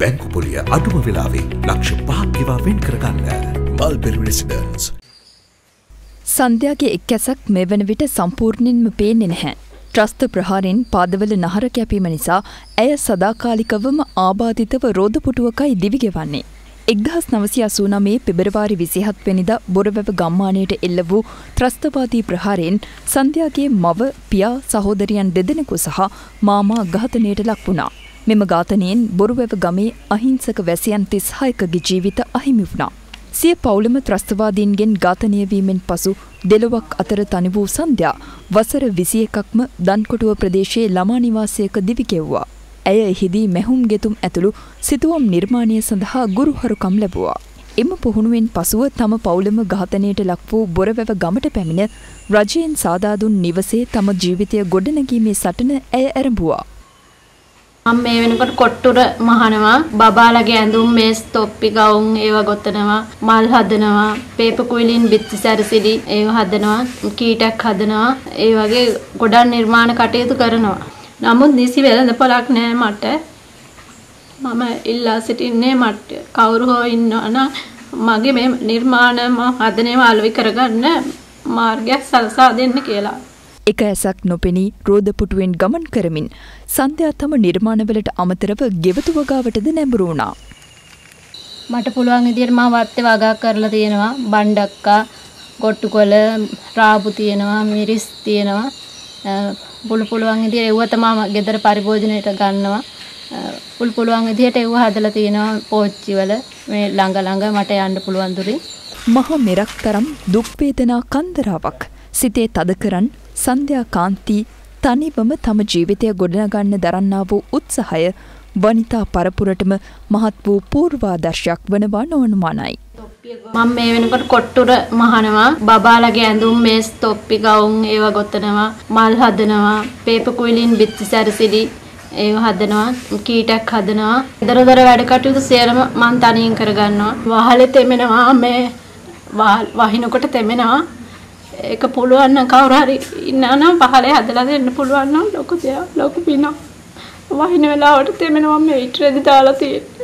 බැංකු පොලිය අඩුම වෙලාවේ ලක්ෂ 5ක් ගෙවා වෙන් කරගන්න. Mulberry residence. සන්ධ්‍යාගේ එක් ඇසක් මෙවන විට සම්පූර්ණයෙන්ම පේන්නේ නැහැ. ත්‍රස්ත ප්‍රහාරයෙන් පාදවල නහර කැපීම නිසා ඇය සදාකාලිකවම ආබාධිතව රෝදපුටුවකයි දිවිගෙවන්නේ. 1989 පෙබරවාරි 27 වෙනිදා බොරවැව ගම්මානයට එල්ල වූ ත්‍රස්තවාදී ප්‍රහාරයෙන් සන්ධ්‍යාගේ මව, පියා, සහෝදරියන් දෙදෙනෙකු සහ මාමා ඝාතනයට ලක් වුණා. මෙම ඝාතනයෙන් බොරවැව ගමේ අහිංසක වැසියන් 36කගේ ජීවිත අහිමි වුණා. සිය පවුලම ත්‍රස්තවාදීන්ගෙන් ඝාතනය වීමෙන් පසු දෙලොවක් අතර තනි වූ සන්ධ්‍යා වසර 21ක්ම දන්කොටුව ප්‍රදේශයේ ළමා නිවාසයක දිවි ගෙව්වා. ඇය එහිදී මැහුම් ගෙතුම් ඇතුළු සිතුවම් නිර්මාණය සඳහා ගුරුහරුකම් ලැබුවා. එම පුහුණුවෙන් පසුව තම පවුලම ඝාතනයට ලක් වූ බොරවැව ගමට පැමිණ රජයෙන් සාදා දුන් නිවසේ තම ජීවිතය ගොඩනැගීමේ සටන ඇය ඇරඹුවා. මම මේ වෙනකොට කොට්ටුර මහනවා බබාලගේ ඇඳුම් මේස් තොප්පි ගවුම් ඒවා ගොතනවා මල් හදනවා පේපර් කුයිලින් බිත්ති සැරසිලි ඒවා හදනවා කීටක් හදනවා ඒ වගේ ගොඩක් නිර්මාණ කටයුතු කරනවා. නමුත් නිසි වෙළඳපොළක් නැහැ මට. මම ඉල්ලා සිටින්නේ මට කවුරු හෝ ඉන්නවනම් මගේ මේ නිර්මාණ හදනේවා අලෙවි කරගන්න මාර්ගයක් සලසා දෙන්න කියලා. එක ඇසක් නොපෙනී රෝදපුටුවෙන් ගමන් කරමින් සන්ධ්‍යා තම නිර්මාණවලට අමතරව ගෙවතු වගාවටද නැඹුරු වුණා. මට පුළුවන් විදියට මම වත්තේ වගා කරලා තියෙනවා. බණ්ඩක්කා, කොට්ටුකොළ, රාබු තියෙනවා, මිරිස් තියෙනවා. පුළුවන් විදියට ඒව තමයි ගෙදර පරිභෝජනයට ගන්නවා. පුළුවන් විදියට ඒව හදලා තියෙනවා පෝච්චි වල මේ ළඟ මට යන්න පුළුවන් දුරින්. මහා මෙරක් තරම් දුක් වේදනා කන්දරාවක් සිතේ තද කරන් සන්ධ්‍යා කාන්ති තනිවම තම ජීවිතය ගොඩනගන්න දරන්නා වූ උත්සාහය වනිතා පරපුරටම මහත් වූ පූර්වාදර්ශයක් වනවා නොඅනුමානයි. මම මේ වෙනකොට කොට්ටුර මහනවා බබාලගේ ඇඳුම් මේස් තොප්පි ගවුම් ඒවා ගොතනවා මල් හදනවා පේපර් කුයිලින් බිත්ති සැරසිලි ඒවා හදනවා කීටක් හදනවා දරදර වැඩ කටයුතු සියල්ලම මම තනියෙන් කරගන්නවා. වහලේ තෙමෙනවා මේ වහිනකොට තෙමෙනවා. ඒක පුළුවන් නම් කවුරු හරි ඉන්නා නම් පහලේ හදලා දෙන්න පුළුවන් නම් ලොකු දෙයක් ලොකු පිනක්. වහින වෙලාවට තෙමෙනවා මේ ඊට රෙදි දාලා තියෙන්නේ.